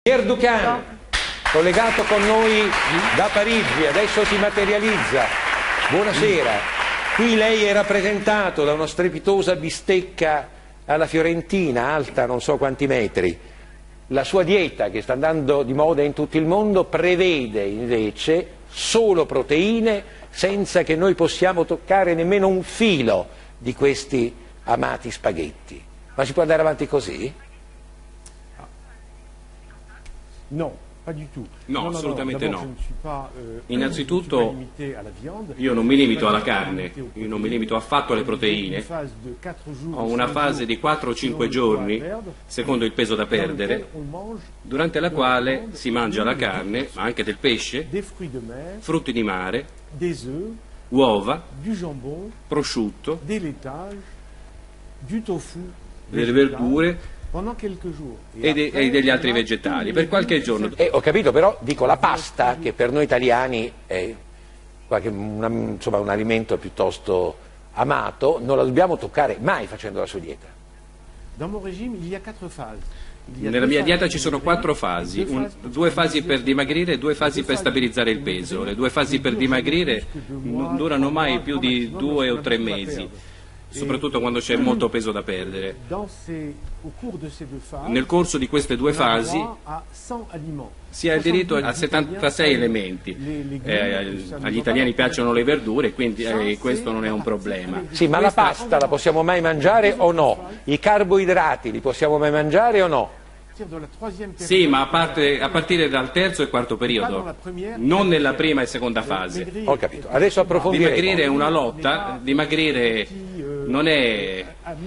Pierre Ducan, collegato con noi da Parigi, adesso si materializza. Buonasera. Qui lei è rappresentato da una strepitosa bistecca alla fiorentina, alta non so quanti metri. La sua dieta, che sta andando di moda in tutto il mondo, prevede invece solo proteine, senza che noi possiamo toccare nemmeno un filo di questi amati spaghetti. Ma si può andare avanti così? No, pas du tout. No, assolutamente no. Innanzitutto io non mi limito alla carne, io non mi limito affatto alle proteine. Ho una fase di 4 o 5 giorni, secondo il peso da perdere, durante la quale si mangia la carne, ma anche del pesce, frutti di mare, uova, prosciutto, delle verdure e degli altri vegetali per qualche giorno. Ho capito, però dico, la pasta, che per noi italiani è insomma, un alimento piuttosto amato, non la dobbiamo toccare mai facendo la sua dieta. Nella mia dieta ci sono 4 fasi, 2 fasi per dimagrire e 2 fasi per stabilizzare il peso. Le 2 fasi per dimagrire non durano mai più di 2 o 3 mesi, soprattutto quando c'è molto peso da perdere. Nel corso di queste 2 fasi si ha il diritto a 76 elementi. Agli italiani piacciono le verdure, quindi questo non è un problema. Sì, ma la pasta la possiamo mai mangiare o no? I carboidrati li possiamo mai mangiare o no? Sì, ma a partire dal terzo e quarto periodo, non nella prima e seconda fase. Ho capito, adesso approfondiremo. Dimagrire è una lotta, dimagrire non è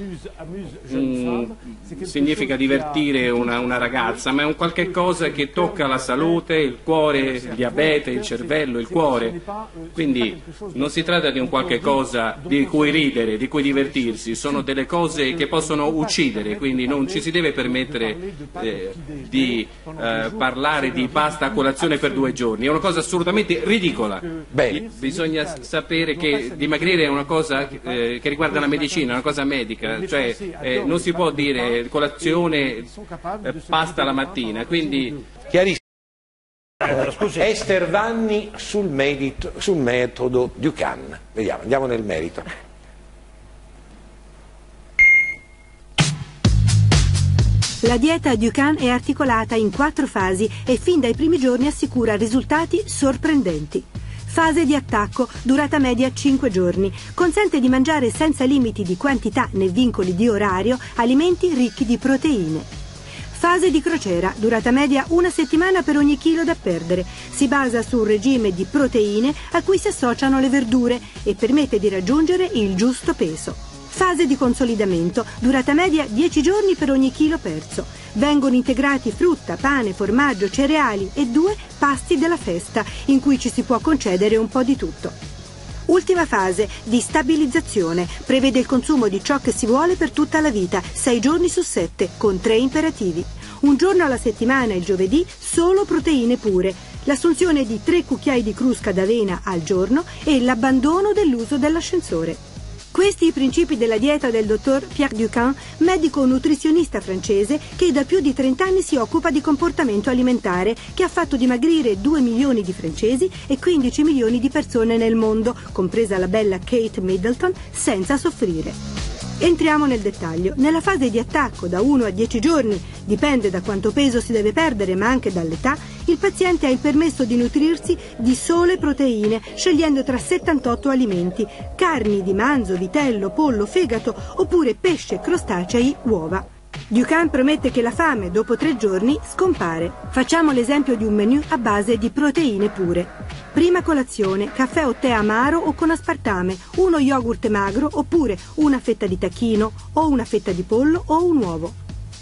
significa divertire una ragazza, ma è un qualche cosa che tocca la salute, il cuore, il diabete, il cervello, il cuore. Quindi non si tratta di un qualche cosa di cui ridere, di cui divertirsi, sono delle cose che possono uccidere, quindi non ci si deve permettere di parlare di pasta a colazione per 2 giorni, è una cosa assolutamente ridicola. Bisogna sapere che dimagrire è una cosa che riguarda la medicina, è una cosa medica, cioè non si può dire colazione pasta la mattina, quindi chiarissimo. Esther Vanni sul metodo Ducan. Vediamo, andiamo nel merito. La dieta Ducan è articolata in 4 fasi e fin dai primi giorni assicura risultati sorprendenti. Fase di attacco, durata media 5 giorni, consente di mangiare senza limiti di quantità né vincoli di orario alimenti ricchi di proteine. Fase di crociera, durata media 1 settimana per ogni chilo da perdere. Si basa su un regime di proteine a cui si associano le verdure e permette di raggiungere il giusto peso. Fase di consolidamento, durata media 10 giorni per ogni chilo perso. Vengono integrati frutta, pane, formaggio, cereali e 2 pasti della festa, in cui ci si può concedere un po' di tutto. Ultima fase, di stabilizzazione, prevede il consumo di ciò che si vuole per tutta la vita, 6 giorni su 7, con 3 imperativi. Un giorno alla settimana, il giovedì, solo proteine pure, l'assunzione di 3 cucchiai di crusca d'avena al giorno e l'abbandono dell'uso dell'ascensore. Questi i principi della dieta del dottor Pierre Ducan, medico nutrizionista francese che da più di 30 anni si occupa di comportamento alimentare, che ha fatto dimagrire 2 milioni di francesi e 15 milioni di persone nel mondo, compresa la bella Kate Middleton, senza soffrire. Entriamo nel dettaglio. Nella fase di attacco, da 1 a 10 giorni, dipende da quanto peso si deve perdere ma anche dall'età, il paziente ha il permesso di nutrirsi di sole proteine, scegliendo tra 78 alimenti, carni di manzo, vitello, pollo, fegato oppure pesce, crostacei, uova. Ducan promette che la fame dopo 3 giorni scompare. Facciamo l'esempio di un menù a base di proteine pure. Prima colazione, caffè o tè amaro o con aspartame, uno yogurt magro oppure una fetta di tacchino o una fetta di pollo o un uovo.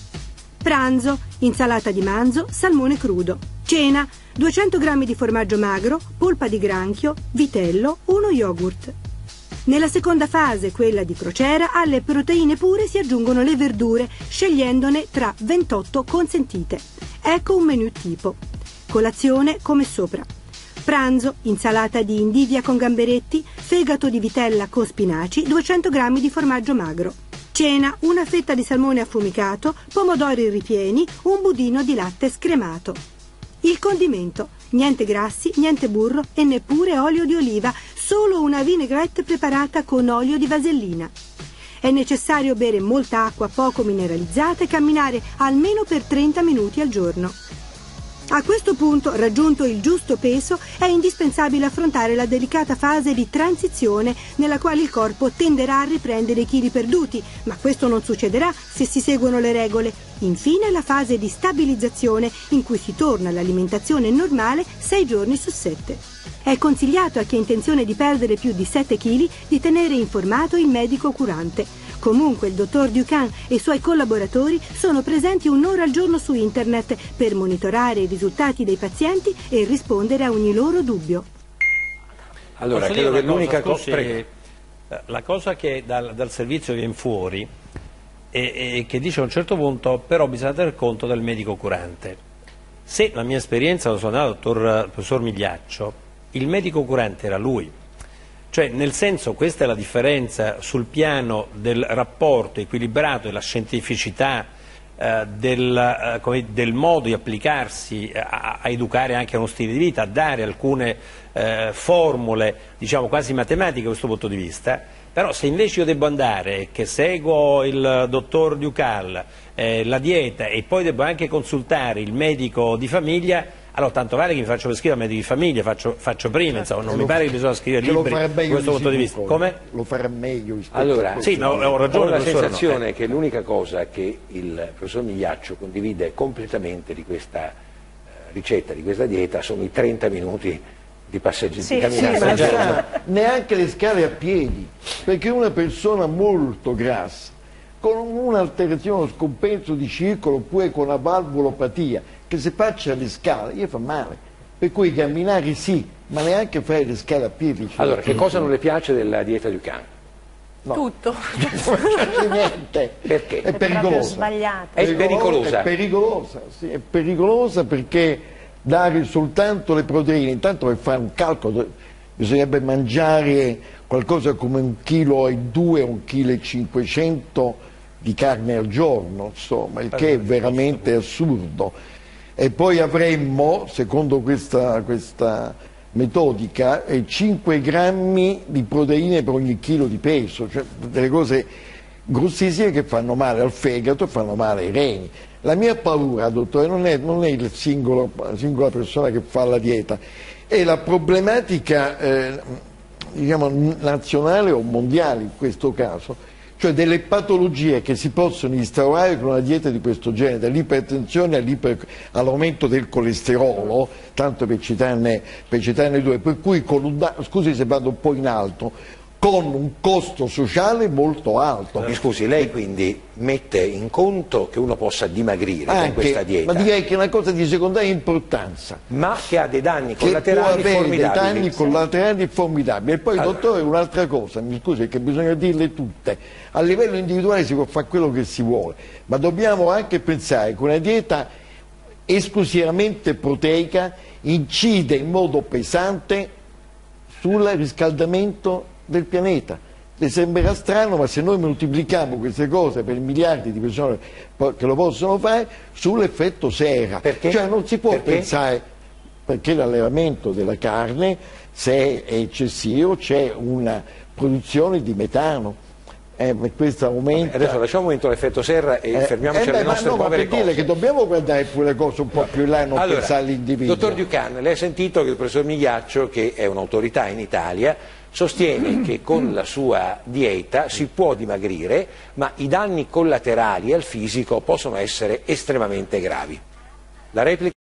Pranzo, insalata di manzo, salmone crudo. Cena, 200 g di formaggio magro, polpa di granchio, vitello, uno yogurt. Nella seconda fase, quella di crociera, alle proteine pure si aggiungono le verdure, scegliendone tra 28 consentite. Ecco un menù tipo. Colazione come sopra. Pranzo, insalata di indivia con gamberetti, fegato di vitella con spinaci, 200 g di formaggio magro. Cena, una fetta di salmone affumicato, pomodori ripieni, un budino di latte scremato. Il condimento: niente grassi, niente burro e neppure olio di oliva, solo una vinaigrette preparata con olio di vasellina. È necessario bere molta acqua poco mineralizzata e camminare almeno per 30 minuti al giorno. A questo punto, raggiunto il giusto peso, è indispensabile affrontare la delicata fase di transizione nella quale il corpo tenderà a riprendere i chili perduti, ma questo non succederà se si seguono le regole. Infine la fase di stabilizzazione in cui si torna all'alimentazione normale 6 giorni su 7. È consigliato a chi ha intenzione di perdere più di 7 kg di tenere informato il medico curante. Comunque il dottor Dukan e i suoi collaboratori sono presenti un'ora al giorno su internet per monitorare i risultati dei pazienti e rispondere a ogni loro dubbio. Allora, credo che l'unica cosa... La cosa che dal servizio viene fuori è che dice a un certo punto però bisogna tener conto del medico curante. Se la mia esperienza, lo sono andato dal professor Migliaccio, il medico curante era lui. Cioè, nel senso, questa è la differenza sul piano del rapporto equilibrato, della scientificità, del modo di applicarsi a educare anche a uno stile di vita, a dare alcune formule, diciamo, quasi matematiche da questo punto di vista. Però se invece io devo andare, che seguo il dottor Ducal, la dieta, e poi devo anche consultare il medico di famiglia, allora tanto vale che mi faccio prescrivere medico di famiglia, faccio prima, insomma, non mi pare che bisogna scrivere libri da questo punto di vista. Come? Lo farà meglio rispetto allora, sì, no, ho ragione. Ho la sensazione che l'unica cosa che il professor Migliaccio condivide completamente di questa ricetta, di questa dieta, sono i 30 minuti di passeggiata, di camminata. Sì, ma neanche le scale a piedi, perché una persona molto grassa, con un'alterazione, uno scompenso di circolo, oppure con una valvulopatia, che se faccia le scale gli fa male, per cui camminare sì, ma neanche fare le scale a piedi. Allora, che cosa non le piace della dieta Dukan? No. Tutto. Non c'è niente. Perché? È pericolosa. Sbagliata. È pericolosa. È pericolosa, sì, è pericolosa perché dare soltanto le proteine, intanto per fare un calcolo bisognerebbe mangiare qualcosa come 1,2 kg o 1,5 kg di carne al giorno, insomma, il che è veramente assurdo. E poi avremmo, secondo questa metodica, 5 grammi di proteine per ogni chilo di peso, cioè delle cose grossissime che fanno male al fegato e fanno male ai reni. La mia paura, dottore, non è la singola persona che fa la dieta, è la problematica diciamo, nazionale o mondiale in questo caso, cioè delle patologie che si possono instaurare con una dieta di questo genere, dall'ipertensione all'aumento del colesterolo, tanto per citarne due, per cui scusi se vado un po' in alto, con un costo sociale molto alto. Mi scusi, lei quindi mette in conto che uno possa dimagrire anche, con questa dieta? Ma direi che è una cosa di secondaria importanza. Ma che ha dei danni collaterali formidabili. Dei danni collaterali formidabili. E poi, allora, dottore, un'altra cosa, mi scusi, che bisogna dirle tutte. A livello individuale si può fare quello che si vuole, ma dobbiamo anche pensare che una dieta esclusivamente proteica incide in modo pesante sul riscaldamento del pianeta. Le sembrerà strano, ma se noi moltiplichiamo queste cose per miliardi di persone che lo possono fare, sull'effetto serra. Perché? Cioè non si può pensare, perché l'allevamento della carne, se è eccessivo, c'è una produzione di metano. Questo aumenta. Adesso lasciamo un momento l'effetto serra e fermiamoci alle nostre povere cose. Dire che dobbiamo guardare pure le cose un po' più in là e non pensare all'individuo. Dottor Dukan, lei ha sentito che il professor Migliaccio, che è un'autorità in Italia, sostiene che con la sua dieta si può dimagrire, ma i danni collaterali al fisico possono essere estremamente gravi. La replica